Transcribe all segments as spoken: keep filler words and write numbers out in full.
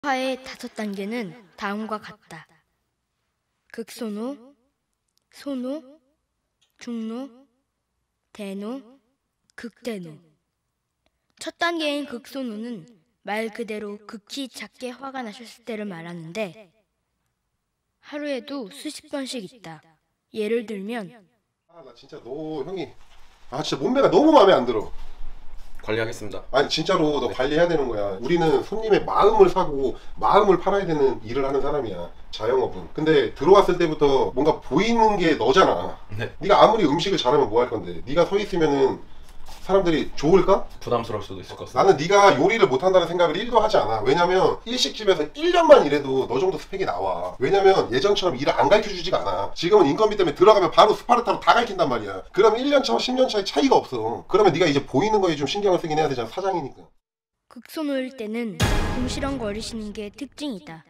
화의 다섯 단계는 다음과 같다. 극소노, 소노, 중노, 대노, 극대노. 첫 단계인 극소노는 말 그대로 극히 작게 화가 나셨을 때를 말하는데 하루에도 수십 번씩 있다. 예를 들면 아, 나 진짜 너 형이 아 진짜 몸매가 너무 마음에 안 들어. 관리하겠습니다. 아니 진짜로 너 관리해야 되는 거야. 우리는 손님의 마음을 사고 마음을 팔아야 되는 일을 하는 사람이야. 자영업은. 근데 들어왔을 때부터 뭔가 보이는 게 너잖아. 네. 네가 아무리 음식을 잘하면 뭐 할 건데 네가 서 있으면은 사람들이 좋을까? 부담스러울 수도 있을 것 같습니다. 나는 네가 요리를 못한다는 생각을 일도 하지 않아. 왜냐면 일식집에서 일 년만 일해도 너 정도 스펙이 나와. 왜냐면 예전처럼 일을 안 가르쳐주지가 않아. 지금은 인건비 때문에 들어가면 바로 스파르타로 다 가르친단 말이야. 그러면 일 년 차, 십 년 차의 차이가 없어. 그러면 네가 이제 보이는 거에 좀 신경을 쓰긴 해야 되잖아. 사장이니까. 극소노일 때는 궁시렁거리시는 게 특징이다.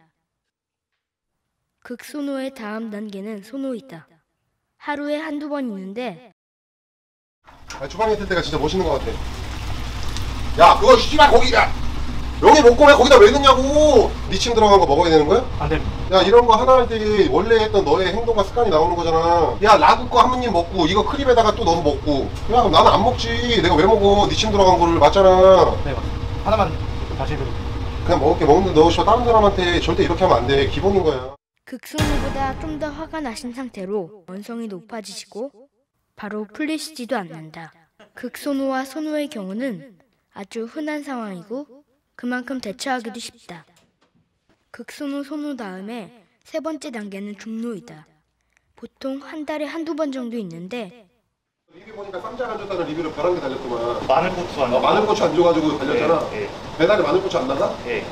극소노의 다음 단계는 소노이다. 하루에 한두 번 있는데 아, 주방에 있을 때가 진짜 멋있는 것 같아. 야, 그거 씨발 거기야. 여기 먹고 왜 거기다 왜 넣냐고. 네 침 들어간 거 먹어야 되는 거야? 안 됩니다. 야, 이런 거 하나 할 때 원래 했던 너의 행동과 습관이 나오는 거잖아. 야, 라구 거 한 입 먹고 이거 크림에다가 또 넣어서 먹고. 야, 그럼 나는 안 먹지. 내가 왜 먹어? 네 침 들어간 거를 맞잖아. 네, 맞습니다. 하나만 다시 해드릴게요. 그냥 먹을 게 먹는데 너 씨발 다른 사람한테 절대 이렇게 하면 안 돼. 기본인 거야. 극소노보다 좀 더 화가 나신 상태로 언성이 높아지시고 바로 풀리시지도 않는다. 극소노와 소노의 경우는 아주 흔한 상황이고 그만큼 대처하기도 쉽다. 극소노, 소노 다음에 세 번째 단계는 중노이다. 보통 한 달에 한두 번 정도 있는데 리뷰 보니까 쌈장 안 줬다는 리뷰를 벼랑게 달렸구만. 마늘고추 안 아, 마늘고추 안 줘가지고 달렸잖아. 네, 네. 배달에 마늘고추 안 나가? 예.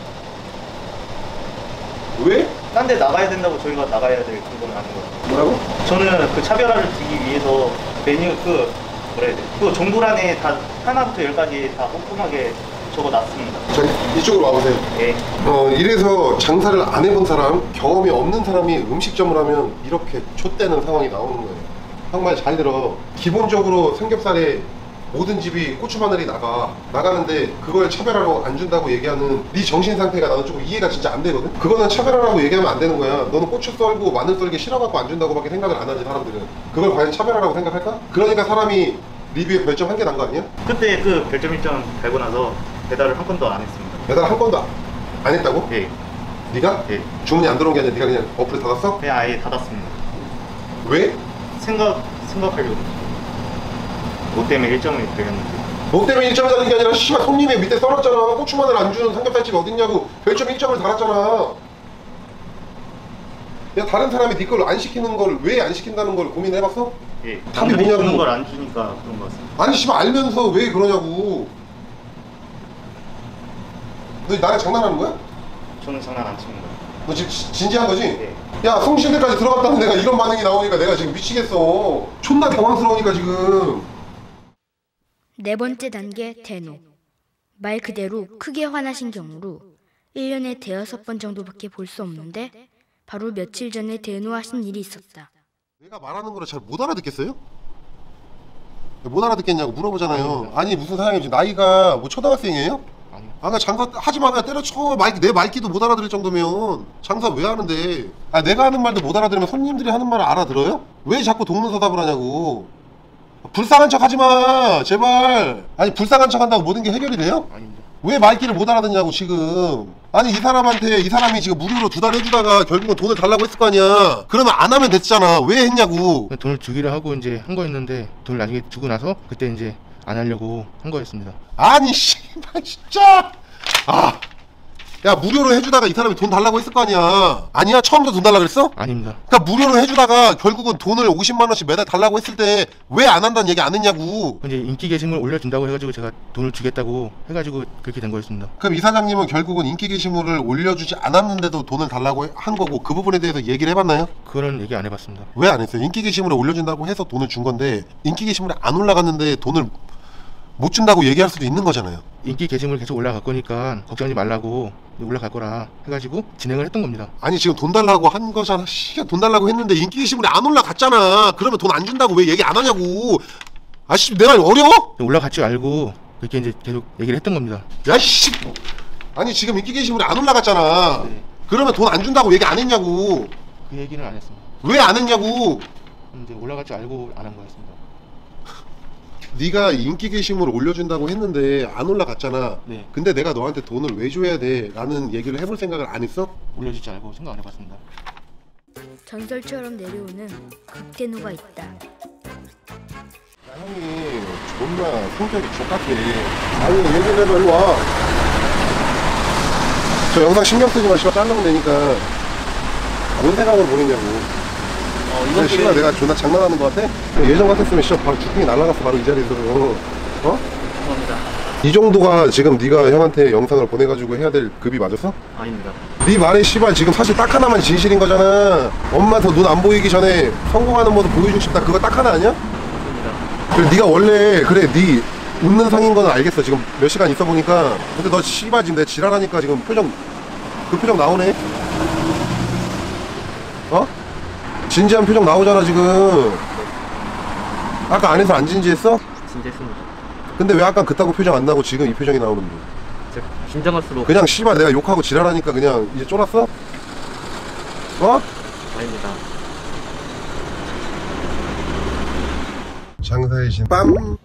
왜? 딴 데 나가야 된다고 저희가 나가야 될 그건 아닌 것 같아요. 뭐라고? 저는 그 차별화를 두기 위해서 메뉴 그 뭐라 해야 돼? 그 종불안에 다 하나부터 열까지 다 꼼꼼하게 적어놨습니다. 저기 이쪽으로 와보세요. 예. 어, 이래서 장사를 안 해본 사람, 경험이 없는 사람이 음식점을 하면 이렇게 좆되는 상황이 나오는 거예요. 형 말 잘 들어. 기본적으로 삼겹살에 모든 집이 고추 마늘이 나가 나가는데 그걸 차별화로 안 준다고 얘기하는 네 정신 상태가 나는 조금 이해가 진짜 안 되거든. 그거는 차별화라고 얘기하면 안 되는 거야. 너는 고추 썰고 마늘 썰기 싫어갖고 안 준다고밖에 생각을 안 하지 사람들은. 그걸 과연 차별화라고 생각할까? 그러니까 사람이 리뷰에 별점 한 개 난 거 아니야? 그때 그 별점 일 점 달고 나서 배달을 한 번도 안 했습니다. 배달 한 번도 안 했다고? 예. 네가? 예. 주문이 안 들어온 게 아니라 네가 그냥 어플을 닫았어? 그냥 아예 닫았습니다. 왜? 생각, 생각하려고. 뭐 때문에 일 점을 드렸는데. 뭐 때문에 일 점을 달는 게 아니라 씨발 손님이 밑에 썰었잖아. 고추 마늘 안 주는 삼겹살집이 어딨냐고 별점 일 점을 달았잖아. 야, 다른 사람이 네 걸 안 시키는 걸 왜 안 시킨다는 걸 고민해봤어? 예. 답이 남들이 뭐냐고. 주는 걸 안 주니까 그런 것 같습니다. 아니 씨발 알면서 왜 그러냐고. 너 나랑 장난하는 거야? 저는 장난 안 칩니다. 너 지금 지- 진지한 거지? 예. 야, 송신대까지 들어갔다는 내가 이런 반응이 나오니까 내가 지금 미치겠어. 존나 당황스러우니까 지금. 네 번째 단계 대노. 말 그대로 크게 화나신 경우로 일 년에 대여섯 번 정도밖에 볼 수 없는데 바로 며칠 전에 대노하신 일이 있었다. 내가 말하는 거를 잘 못 알아듣겠어요? 못 알아듣겠냐고 물어보잖아요. 아니 무슨 사장님 지금 나이가 뭐 초등학생이에요? 아니요. 아, 그냥 장사 하지마 그냥 때려쳐. 말, 내 말귀도 못 알아들을 정도면 장사 왜 하는데. 아, 내가 하는 말도 못 알아들으면 손님들이 하는 말을 알아들어요? 왜 자꾸 동문서답을 하냐고. 불쌍한 척 하지마 제발. 아니 불쌍한 척 한다고 모든 게 해결이 돼요? 아닙니다. 왜 말귀를 못 알아듣냐고 지금. 아니 이 사람한테 이 사람이 지금 무료로 두 달 해주다가 결국은 돈을 달라고 했을 거 아니야. 그러면 안 하면 됐잖아. 왜 했냐고. 돈을 주기로 하고 이제 한 거였는데 돈을 나중에 주고 나서 그때 이제 안 하려고 한 거였습니다. 아니 씨발 진짜. 아, 야 무료로 해주다가 이 사람이 돈 달라고 했을 거 아니야. 아니야? 처음부터 돈 달라고 그랬어? 아닙니다. 그러니까 무료로 해주다가 결국은 돈을 오십만 원씩 매달 달라고 했을 때 왜 안 한다는 얘기 안 했냐고. 이제 인기 게시물 올려준다고 해가지고 제가 돈을 주겠다고 해가지고 그렇게 된 거였습니다. 그럼 이 사장님은 결국은 인기 게시물을 올려주지 않았는데도 돈을 달라고 한 거고 그 부분에 대해서 얘기를 해봤나요? 그거는 얘기 안 해봤습니다. 왜 안 했어요? 인기 게시물을 올려준다고 해서 돈을 준 건데 인기 게시물이 안 올라갔는데 돈을 못 준다고 얘기할 수도 있는 거잖아요. 인기 게시물 계속 올라갈 거니까 걱정하지 말라고 올라갈 거라 해가지고 진행을 했던 겁니다. 아니 지금 돈 달라고 한 거잖아. 씨, 돈 달라고 했는데 인기 게시물이 안 올라갔잖아. 그러면 돈 안 준다고 왜 얘기 안 하냐고. 아씨 내가 어려워? 올라갈 줄 알고 그렇게 이제 계속 얘기를 했던 겁니다. 야씨 아니 지금 인기 게시물이 안 올라갔잖아. 네. 그러면 돈 안 준다고 얘기 안 했냐고. 그 얘기는 안 했습니다. 왜 안 했냐고. 이제 올라갈 줄 알고 안 한 거였습니다. 네가 인기 게시물을 올려준다고 했는데 안 올라갔잖아. 네. 근데 내가 너한테 돈을 왜 줘야 돼? 라는 얘기를 해볼 생각을 안 했어? 올려줄 줄 알고 생각 안 해봤습니다. 전설처럼 내려오는 극대노가 있다. 야, 형이 존나 성격이 족같아. 아니 얘기해도 일로 와. 저 영상 신경 쓰지 마. 씨발 잘라면 되니까. 뭔 생각으로 보냈냐고. 어, 근데 이번 씨발 기회에 내가 존나 장난하는 거 같아? 예전 같았으면 씨발 바로 주둥이 날라갔어. 바로 이 자리에서. 어? 죄송합니다. 이 정도가 지금 네가 형한테 영상을 보내가지고 해야 될 급이 맞았어? 아닙니다. 네 말에 씨발 지금 사실 딱 하나만 진실인 거잖아. 엄마 더 눈 안 보이기 전에 성공하는 모습 보여주고 싶다. 그거 딱 하나 아니야? 맞습니다. 그래 네가 원래 그래 네 웃는 상인 거는 알겠어. 지금 몇 시간 있어 보니까. 근데 너 씨발 지금 내 지랄하니까 지금 표정 그 표정 나오네. 어? 진지한 표정 나오잖아 지금. 아까 안에서 안 진지했어? 진지했습니다. 근데 왜 아까 그따구 표정 안 나고 지금 이 표정이 나오는데? 제 긴장할수록 그냥 씨발 내가 욕하고 지랄하니까 그냥 이제 쫄았어? 어? 아닙니다. 장사의 신 빰!